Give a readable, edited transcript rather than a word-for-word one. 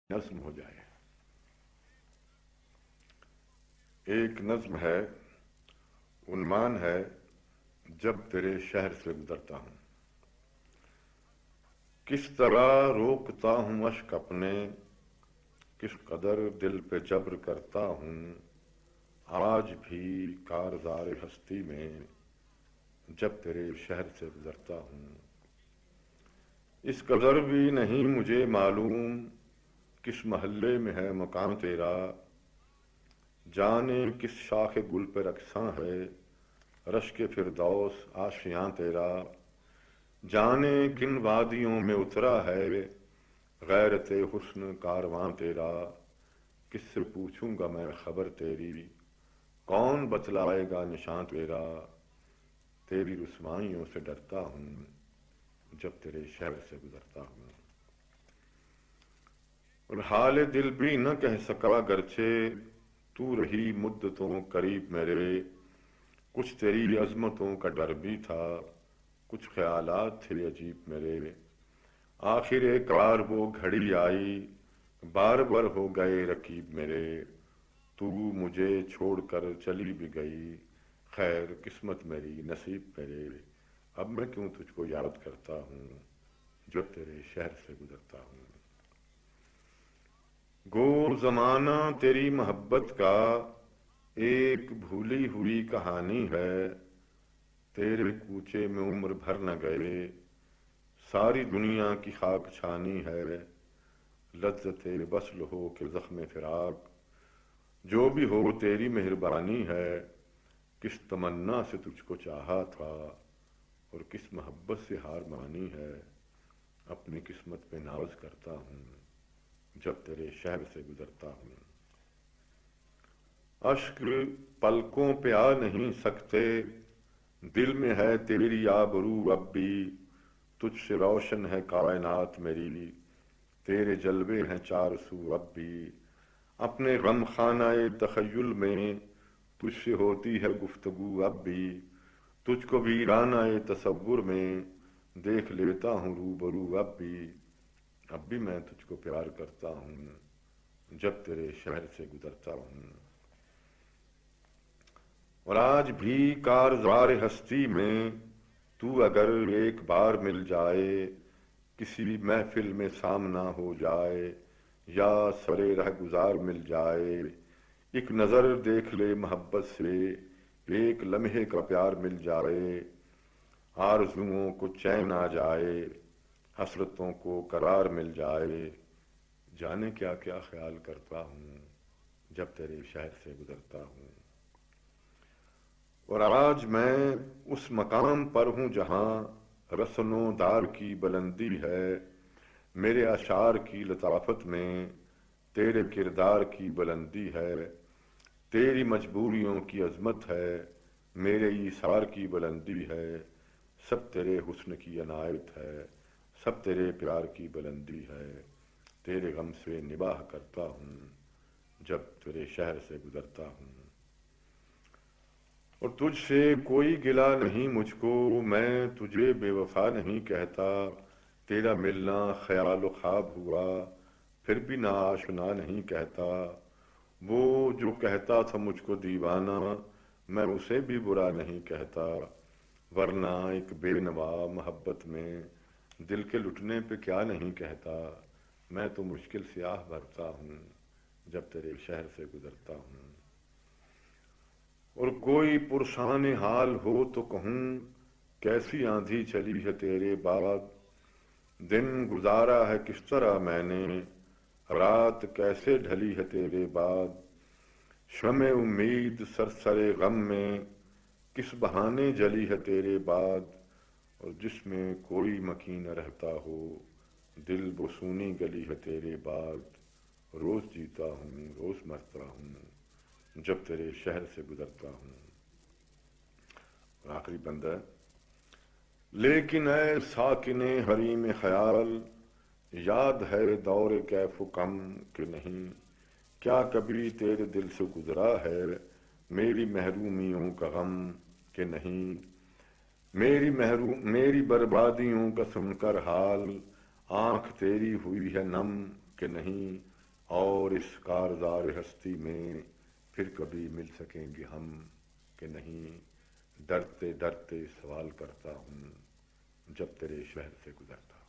نظم ہو جائے۔ ایک نظم ہے، عنوان ہے جب تیرے شہر سے گزرتا ہوں۔ کس طرح روکتا ہوں اشک اپنے، کس قدر دل پہ جبر کرتا ہوں، آج بھی کارزار ہستی میں جب تیرے شہر سے گزرتا ہوں۔ اس قدر بھی نہیں مجھے معلوم کس محلے میں ہے مقام تیرا، جانے کس شاخ گل پہ رقصاں ہے رشک فردوس آشیاں تیرا، جانے کن وادیوں میں اترا ہے غیرت حسن کارواں تیرا، کس سے پوچھوں گا میں خبر تیری، کون بتلائے گا نشاں تیرا، تیری رسوائیوں سے ڈرتا ہوں جب تیرے شہر سے گزرتا ہوں۔ اور حال دل بھی نہ کہہ سکا گرچہ تو رہی مدتوں قریب میرے، کچھ تیری عظمتوں کا ڈر بھی تھا، کچھ خیالات تھے عجیب میرے، آخر کار وہ گھڑی آئی بار بار ہو گئے رقیب میرے، تو مجھے چھوڑ کر چلی بھی گئی، خیر قسمت میری نصیب میرے، اب میں کیوں تجھ کو یاد کرتا ہوں جب تیرے شہر سے گزرتا ہوں۔ گو زمانہ تیری محبت کا ایک بھولی ہوئی کہانی ہے، تیرے کوچے میں عمر بھر نہ گئے ساری دنیا کی خاک چھانی ہے، لذت وصل ہو کہ زخم فراق جو بھی ہو تیری مہربانی ہے، کس تمنا سے تجھ کو چاہا تھا اور کس محبت سے ہار مانی ہے، اپنی قسمت پہ ناز کرتا ہوں جب تیرے شہر سے گزرتا ہوں۔ اشک پلکوں پہ آ نہیں سکتے، دل میں ہے تیری آبرو اب بھی، تجھ سے روشن ہے کائنات میری، تیرے جلوے ہیں چار سو اب بھی، اپنے غم خانہ تخیل میں تجھ سے ہوتی ہے گفتگو اب بھی، تجھ کو ویرانہ تصور میں دیکھ لیتا ہوں روبرو اب بھی میں تجھ کو پیار کرتا ہوں جب تیرے شہر سے گزرتا ہوں۔ اور آج بھی کارزار ہستی میں تو اگر ایک بار مل جائے، کسی بھی محفل میں سامنا ہو جائے یا سرے رہ گزار مل جائے، ایک نظر دیکھ لے محبت سے ایک لمحے کا پیار مل جائے، آرزوؤں کو چین آ جائے حسرتوں کو قرار مل جائے، جانے کیا کیا خیال کرتا ہوں جب تیرے شہر سے گزرتا ہوں۔ اور آج میں اس مقام پر ہوں جہاں رسن و دار کی بلندی ہے، میرے اشعار کی لطافت میں تیرے کردار کی بلندی ہے، تیری مجبوریوں کی عظمت ہے میرے ایثار کی بلندی ہے، سب تیرے حسن کی عنایت ہے، سب تیرے پیار کی بلندی ہے، تیرے غم سے نباہ کرتا ہوں جب تیرے شہر سے گزرتا ہوں۔ اور تجھ سے کوئی گلہ نہیں مجھ کو، میں تجھے بے وفا نہیں کہتا، تیرا ملنا خیال و خواب ہوا پھر بھی ناآشنا نہیں کہتا، وہ جو کہتا تھا مجھ کو دیوانہ میں اسے بھی برا نہیں کہتا، ورنہ ایک بے نوا محبت میں دل کے لٹنے پہ کیا نہیں کہتا، میں تو مشکل سیاہ بھرتا ہوں جب تیرے شہر سے گزرتا ہوں۔ اور کوئی پرشان حال ہو تو کہوں کیسی آندھی چلی ہے تیرے بعد، دن گزارا ہے کس طرح میں نے رات کیسے ڈھلی ہے تیرے بعد، شمع امید سرسر غم میں کس بہانے جلی ہے تیرے بعد، اور جس میں کوئی مکی نہ رہتا ہو دل بسونی گلی ہے تیرے بعد، روز جیتا ہوں روز مرتا ہوں جب تیرے شہر سے گزرتا ہوں۔ اور آخری بندہ، لیکن اے ساکن حریم خیال، یاد ہے دور کیف و کم کہ نہیں، کیا کبھی تیرے دل سے گزرا ہے میری محرومیوں کا غم کہ نہیں، میری بربادیوں کا سن کر حال آنکھ تیری ہوئی ہے نم کہ نہیں، اور اس کارزار ہستی میں پھر کبھی مل سکیں گے ہم کہ نہیں، ڈرتے ڈرتے سوال کرتا ہوں جب تیرے شہر سے گزرتا ہوں۔